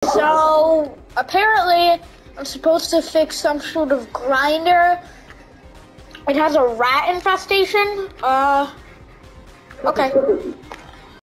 So apparently, I'm supposed to fix some sort of grinder. It has a rat infestation. Okay.